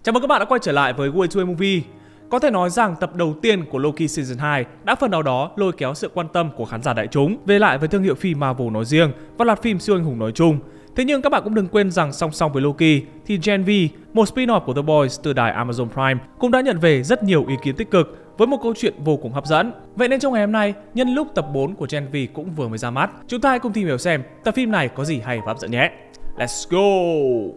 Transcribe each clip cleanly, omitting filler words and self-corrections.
Chào mừng các bạn đã quay trở lại với Way to a Movie. Có thể nói rằng tập đầu tiên của Loki Season 2 đã phần nào đó lôi kéo sự quan tâm của khán giả đại chúng về lại với thương hiệu phim Marvel nói riêng và loạt phim siêu anh hùng nói chung. Thế nhưng các bạn cũng đừng quên rằng song song với Loki thì Gen V, một spin-off của The Boys từ đài Amazon Prime, cũng đã nhận về rất nhiều ý kiến tích cực với một câu chuyện vô cùng hấp dẫn. Vậy nên trong ngày hôm nay, nhân lúc tập 4 của Gen V cũng vừa mới ra mắt, chúng ta hãy cùng tìm hiểu xem tập phim này có gì hay và hấp dẫn nhé. Let's go!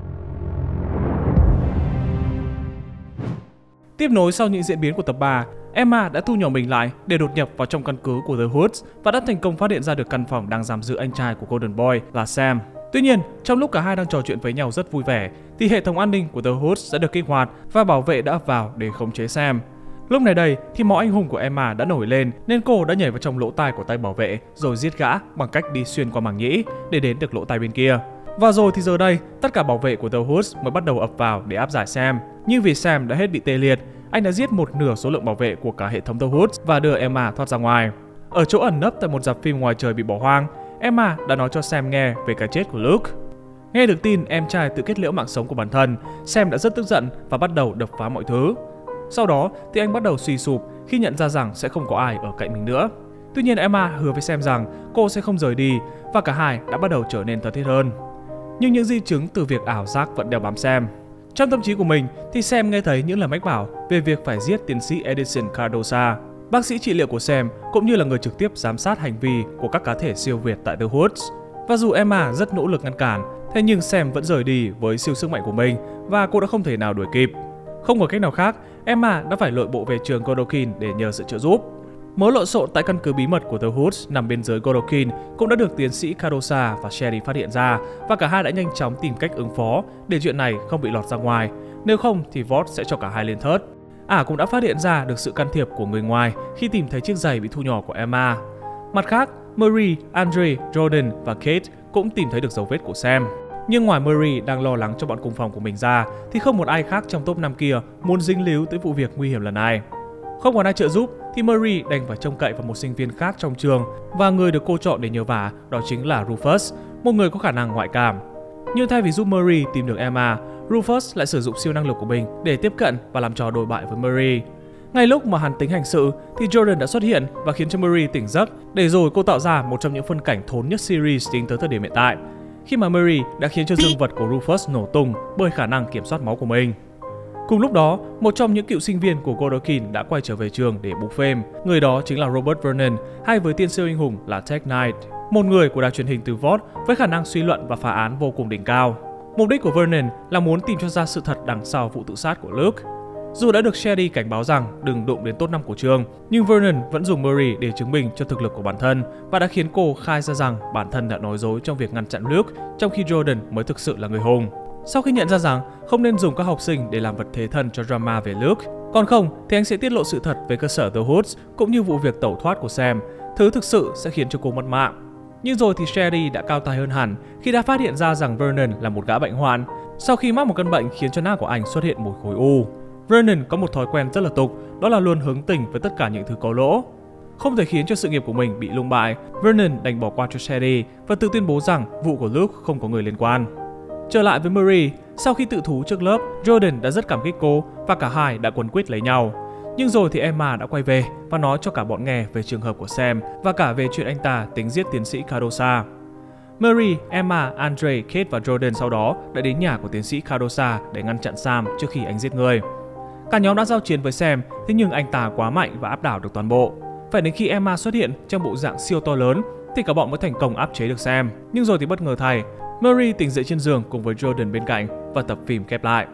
Tiếp nối sau những diễn biến của tập 3, Emma đã thu nhỏ mình lại để đột nhập vào trong căn cứ của The Hoods và đã thành công phát hiện ra được căn phòng đang giam giữ anh trai của Golden Boy là Sam. Tuy nhiên, trong lúc cả hai đang trò chuyện với nhau rất vui vẻ, thì hệ thống an ninh của The Hoods đã được kích hoạt và bảo vệ đã ập vào để khống chế Sam. Lúc này đây thì máu anh hùng của Emma đã nổi lên nên cô đã nhảy vào trong lỗ tai của tay bảo vệ rồi giết gã bằng cách đi xuyên qua màng nhĩ để đến được lỗ tai bên kia. Và rồi thì giờ đây, tất cả bảo vệ của The Hoods mới bắt đầu ập vào để áp giải Sam. Nhưng vì Sam đã hết bị tê liệt, anh đã giết một nửa số lượng bảo vệ của cả hệ thống The Hoods và đưa Emma thoát ra ngoài. Ở chỗ ẩn nấp tại một rạp phim ngoài trời bị bỏ hoang, Emma đã nói cho Sam nghe về cái chết của Luke. Nghe được tin em trai tự kết liễu mạng sống của bản thân, Sam đã rất tức giận và bắt đầu đập phá mọi thứ. Sau đó thì anh bắt đầu suy sụp khi nhận ra rằng sẽ không có ai ở cạnh mình nữa. Tuy nhiên Emma hứa với Sam rằng cô sẽ không rời đi và cả hai đã bắt đầu trở nên thân thiết hơn. Nhưng những di chứng từ việc ảo giác vẫn đeo bám Sam. Trong tâm trí của mình thì Sam nghe thấy những lời mách bảo về việc phải giết tiến sĩ Edison Cardoza, bác sĩ trị liệu của Sam cũng như là người trực tiếp giám sát hành vi của các cá thể siêu việt tại The Hoods. Và dù Emma rất nỗ lực ngăn cản, thế nhưng Sam vẫn rời đi với siêu sức mạnh của mình và cô đã không thể nào đuổi kịp. Không có cách nào khác, Emma đã phải lội bộ về trường Godokin để nhờ sự trợ giúp. Mối lộn xộn tại căn cứ bí mật của The Hoods nằm bên dưới Godokin cũng đã được tiến sĩ Cardoza và Sherry phát hiện ra và cả hai đã nhanh chóng tìm cách ứng phó để chuyện này không bị lọt ra ngoài. Nếu không thì Vought sẽ cho cả hai lên thớt. Cũng đã phát hiện ra được sự can thiệp của người ngoài khi tìm thấy chiếc giày bị thu nhỏ của Emma. Mặt khác, Marie, Andre, Jordan và Kate cũng tìm thấy được dấu vết của Sam. Nhưng ngoài Marie đang lo lắng cho bọn cùng phòng của mình ra thì không một ai khác trong top 5 kia muốn dính líu tới vụ việc nguy hiểm lần này. Không còn ai trợ giúp thì Marie đành phải trông cậy vào một sinh viên khác trong trường và người được cô chọn để nhờ vả đó chính là Rufus, một người có khả năng ngoại cảm. Nhưng thay vì giúp Marie tìm được Emma, Rufus lại sử dụng siêu năng lực của mình để tiếp cận và làm trò đồi bại với Marie. Ngay lúc mà hắn tính hành sự thì Jordan đã xuất hiện và khiến cho Marie tỉnh giấc, để rồi cô tạo ra một trong những phân cảnh thốn nhất series tính tới thời điểm hiện tại, khi mà Marie đã khiến cho dương vật của Rufus nổ tung bởi khả năng kiểm soát máu của mình. Cùng lúc đó, một trong những cựu sinh viên của Godokin đã quay trở về trường để bục phêm. Người đó chính là Robert Vernon, hay với tên siêu anh hùng là Tech Knight, một người của đài truyền hình từ Vought với khả năng suy luận và phá án vô cùng đỉnh cao. Mục đích của Vernon là muốn tìm cho ra sự thật đằng sau vụ tự sát của Luke. Dù đã được Sherry cảnh báo rằng đừng đụng đến top 5 của trường, nhưng Vernon vẫn dùng Marie để chứng minh cho thực lực của bản thân và đã khiến cô khai ra rằng bản thân đã nói dối trong việc ngăn chặn Luke, trong khi Jordan mới thực sự là người hùng. Sau khi nhận ra rằng không nên dùng các học sinh để làm vật thế thân cho drama về Luke, còn không thì anh sẽ tiết lộ sự thật về cơ sở The Hoods cũng như vụ việc tẩu thoát của Sam, thứ thực sự sẽ khiến cho cô mất mạng. Nhưng rồi thì Sherry đã cao tay hơn hẳn khi đã phát hiện ra rằng Vernon là một gã bệnh hoạn sau khi mắc một căn bệnh khiến cho não của anh xuất hiện một khối u. Vernon có một thói quen rất là tục, đó là luôn hướng tình với tất cả những thứ có lỗ. Không thể khiến cho sự nghiệp của mình bị lung bại, Vernon đành bỏ qua cho Sherry và tự tuyên bố rằng vụ của Luke không có người liên quan. Trở lại với Marie, sau khi tự thú trước lớp, Jordan đã rất cảm kích cô và cả hai đã quấn quýt lấy nhau. Nhưng rồi thì Emma đã quay về và nói cho cả bọn nghe về trường hợp của Sam và cả về chuyện anh ta tính giết tiến sĩ Cardoza. Marie, Emma, Andre, Kate và Jordan sau đó đã đến nhà của tiến sĩ Cardoza để ngăn chặn Sam trước khi anh giết người. Cả nhóm đã giao chiến với Sam, thế nhưng anh ta quá mạnh và áp đảo được toàn bộ. Phải đến khi Emma xuất hiện trong bộ dạng siêu to lớn thì cả bọn mới thành công áp chế được Sam. Nhưng rồi thì bất ngờ thay, Marie tỉnh dậy trên giường cùng với Jordan bên cạnh và tập phim khép lại.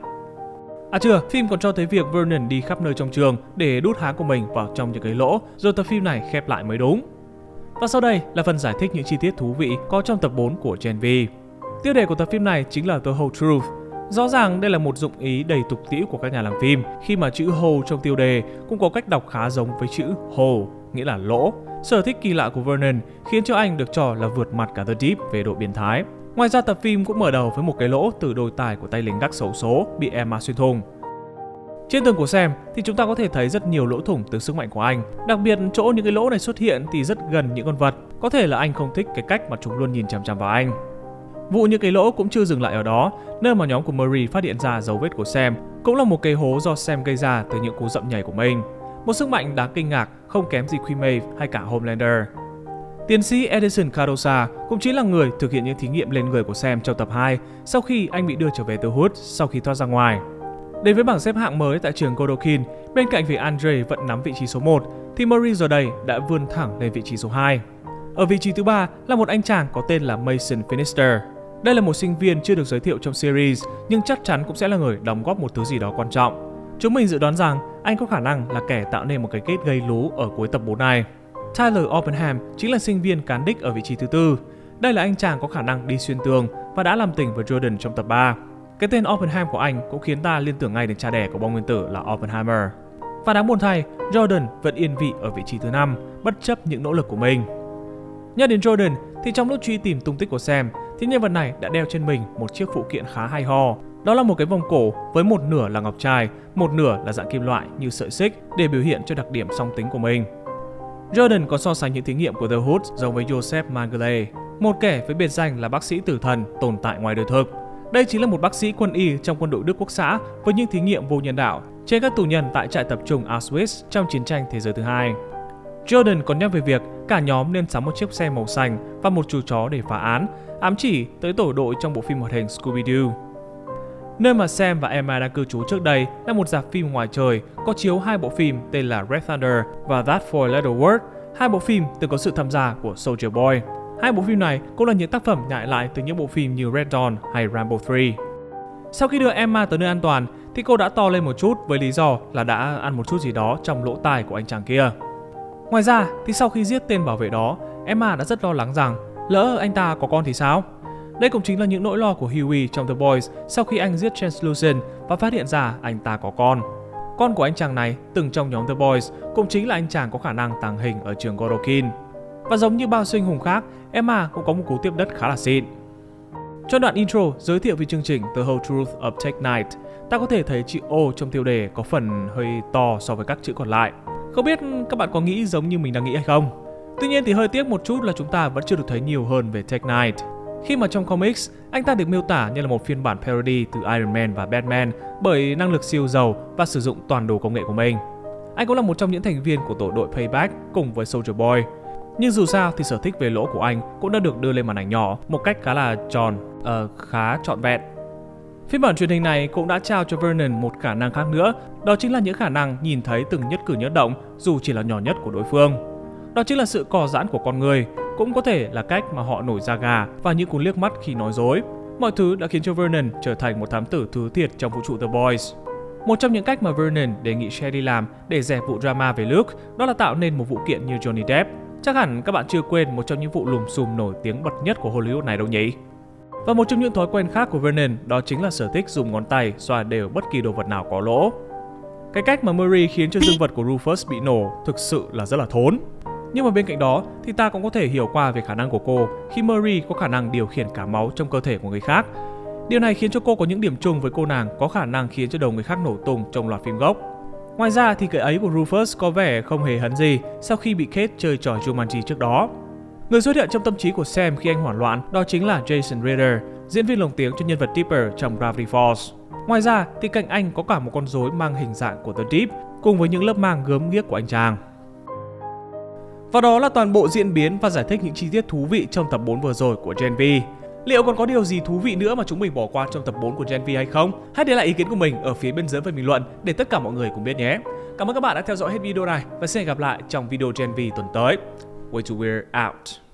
Phim còn cho thấy việc Vernon đi khắp nơi trong trường để đút háng của mình vào trong những cái lỗ, rồi tập phim này khép lại mới đúng. Và sau đây là phần giải thích những chi tiết thú vị có trong tập 4 của Gen V. Tiêu đề của tập phim này chính là The Whole Truth. Rõ ràng đây là một dụng ý đầy tục tĩu của các nhà làm phim, khi mà chữ whole trong tiêu đề cũng có cách đọc khá giống với chữ hole, nghĩa là lỗ. Sở thích kỳ lạ của Vernon khiến cho anh được cho là vượt mặt cả The Deep về độ biến thái. Ngoài ra tập phim cũng mở đầu với một cái lỗ từ đôi tai của tay lính gác xấu số bị Emma xuyên thủng. Trên tường của Sam thì chúng ta có thể thấy rất nhiều lỗ thủng từ sức mạnh của anh. Đặc biệt chỗ những cái lỗ này xuất hiện thì rất gần những con vật. Có thể là anh không thích cái cách mà chúng luôn nhìn chằm chằm vào anh. Vụ những cái lỗ cũng chưa dừng lại ở đó, nơi mà nhóm của Murray phát hiện ra dấu vết của Sam cũng là một cái hố do Sam gây ra từ những cú dậm nhảy của mình. Một sức mạnh đáng kinh ngạc không kém gì Queen Maeve hay cả Homelander. Tiến sĩ Edison Cardoza cũng chính là người thực hiện những thí nghiệm lên người của Sam trong tập 2 sau khi anh bị đưa trở về The Hood sau khi thoát ra ngoài. Đến với bảng xếp hạng mới tại trường Godokin, bên cạnh việc Andre vẫn nắm vị trí số 1, thì Murray giờ đây đã vươn thẳng lên vị trí số 2. Ở vị trí thứ 3 là một anh chàng có tên là Mason Finister. Đây là một sinh viên chưa được giới thiệu trong series, nhưng chắc chắn cũng sẽ là người đóng góp một thứ gì đó quan trọng. Chúng mình dự đoán rằng anh có khả năng là kẻ tạo nên một cái kết gây lú ở cuối tập 4 này. Tyler Oppenham chính là sinh viên cán đích ở vị trí thứ 4. Đây là anh chàng có khả năng đi xuyên tường và đã làm tình với Jordan trong tập 3. Cái tên Oppenham của anh cũng khiến ta liên tưởng ngay đến cha đẻ của bom nguyên tử là Oppenheimer. Và đáng buồn thay, Jordan vẫn yên vị ở vị trí thứ 5, bất chấp những nỗ lực của mình. Nhắc đến Jordan thì trong lúc truy tìm tung tích của Sam thì nhân vật này đã đeo trên mình một chiếc phụ kiện khá hay ho. Đó là một cái vòng cổ với một nửa là ngọc trai, một nửa là dạng kim loại như sợi xích để biểu hiện cho đặc điểm song tính của mình. Jordan có so sánh những thí nghiệm của The Hood giống với Joseph Mengele, một kẻ với biệt danh là bác sĩ tử thần tồn tại ngoài đời thực. Đây chính là một bác sĩ quân y trong quân đội Đức Quốc xã với những thí nghiệm vô nhân đạo trên các tù nhân tại trại tập trung Auschwitz trong chiến tranh thế giới thứ hai. Jordan còn nhắc về việc cả nhóm nên sắm một chiếc xe màu xanh và một chú chó để phá án, ám chỉ tới tổ đội trong bộ phim hoạt hình Scooby-Doo. Nơi mà Sam và Emma đang cư trú trước đây là một rạp phim ngoài trời có chiếu hai bộ phim tên là Red Thunder và That for a Little Word, hai bộ phim từng có sự tham gia của Soulja Boy. Hai bộ phim này cũng là những tác phẩm nhại lại từ những bộ phim như Red Dawn hay Rambo 3. Sau khi đưa Emma tới nơi an toàn thì cô đã to lên một chút với lý do là đã ăn một chút gì đó trong lỗ tai của anh chàng kia. Ngoài ra thì sau khi giết tên bảo vệ đó, Emma đã rất lo lắng rằng lỡ anh ta có con thì sao? Đây cũng chính là những nỗi lo của Huey trong The Boys sau khi anh giết Translucent và phát hiện ra anh ta có con. Con của anh chàng này từng trong nhóm The Boys cũng chính là anh chàng có khả năng tàng hình ở trường Godokin. Và giống như bao siêu anh hùng khác, Emma cũng có một cú tiếp đất khá là xịn. Trong đoạn intro giới thiệu về chương trình The Whole Truth of Tech Night, ta có thể thấy chữ O trong tiêu đề có phần hơi to so với các chữ còn lại. Không biết các bạn có nghĩ giống như mình đang nghĩ hay không? Tuy nhiên thì hơi tiếc một chút là chúng ta vẫn chưa được thấy nhiều hơn về Tech Night. Khi mà trong comics, anh ta được miêu tả như là một phiên bản parody từ Iron Man và Batman bởi năng lực siêu giàu và sử dụng toàn đồ công nghệ của mình. Anh cũng là một trong những thành viên của tổ đội Payback cùng với Soulja Boy. Nhưng dù sao thì sở thích về lỗ của anh cũng đã được đưa lên màn ảnh nhỏ một cách khá trọn vẹn. Phiên bản truyền hình này cũng đã trao cho Vernon một khả năng khác nữa, đó chính là những khả năng nhìn thấy từng nhất cử nhất động dù chỉ là nhỏ nhất của đối phương. Đó chính là sự cò giãn của con người, cũng có thể là cách mà họ nổi da gà và những cú liếc mắt khi nói dối. Mọi thứ đã khiến cho Vernon trở thành một thám tử thứ thiệt trong vũ trụ The Boys. Một trong những cách mà Vernon đề nghị Sherry làm để dẹp vụ drama về Luke đó là tạo nên một vụ kiện như Johnny Depp. Chắc hẳn các bạn chưa quên một trong những vụ lùm xùm nổi tiếng bật nhất của Hollywood này đâu nhỉ? Và một trong những thói quen khác của Vernon đó chính là sở thích dùng ngón tay xoa đều bất kỳ đồ vật nào có lỗ. Cái cách mà Murray khiến cho dương vật của Rufus bị nổ thực sự là rất là thốn. Nhưng mà bên cạnh đó thì ta cũng có thể hiểu qua về khả năng của cô khi Murray có khả năng điều khiển cả máu trong cơ thể của người khác. Điều này khiến cho cô có những điểm chung với cô nàng có khả năng khiến cho đầu người khác nổ tung trong loạt phim gốc. Ngoài ra thì cái ấy của Rufus có vẻ không hề hấn gì sau khi bị Kate chơi trò Jumanji trước đó. Người xuất hiện trong tâm trí của Sam khi anh hoảng loạn đó chính là Jason Ritter, diễn viên lồng tiếng cho nhân vật Dipper trong Gravity Falls. Ngoài ra thì cạnh anh có cả một con rối mang hình dạng của The Deep cùng với những lớp màng gớm ghiếc của anh chàng. Và đó là toàn bộ diễn biến và giải thích những chi tiết thú vị trong tập 4 vừa rồi của Gen V. Liệu còn có điều gì thú vị nữa mà chúng mình bỏ qua trong tập 4 của Gen V hay không? Hãy để lại ý kiến của mình ở phía bên dưới phần bình luận để tất cả mọi người cùng biết nhé. Cảm ơn các bạn đã theo dõi hết video này và xin hẹn gặp lại trong video Gen V tuần tới. Way to Weird out.